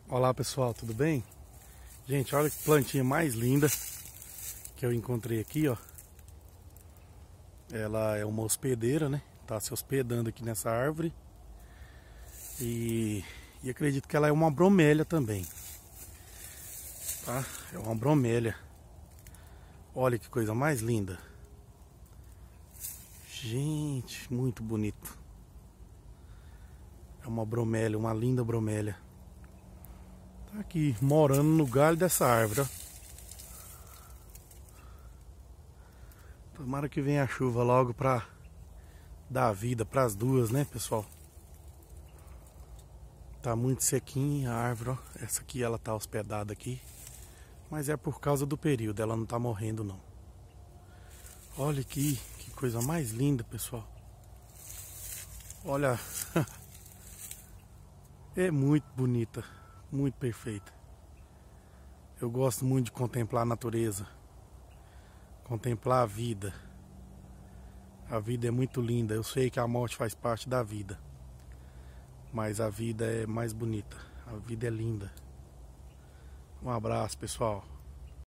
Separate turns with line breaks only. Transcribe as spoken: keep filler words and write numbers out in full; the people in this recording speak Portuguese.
Olá pessoal, tudo bem? Gente, olha que plantinha mais linda que eu encontrei aqui, ó. Ela é uma hospedeira, né? Tá se hospedando aqui nessa árvore. E, e acredito que ela é uma bromélia também. Tá? É uma bromélia. Olha que coisa mais linda. Gente, muito bonito. É uma bromélia, uma linda bromélia. Tá aqui, morando no galho dessa árvore, ó. Tomara que venha a chuva logo pra dar vida pras duas, né, pessoal? Tá muito sequinha a árvore, ó. Essa aqui, ela tá hospedada aqui. Mas é por causa do período, ela não tá morrendo, não. Olha aqui, que coisa mais linda, pessoal. Olha, é muito bonita, muito perfeita. Eu gosto muito de contemplar a natureza, contemplar a vida. A vida é muito linda. Eu sei que a morte faz parte da vida, mas a vida é mais bonita. A vida é linda. Um abraço, pessoal.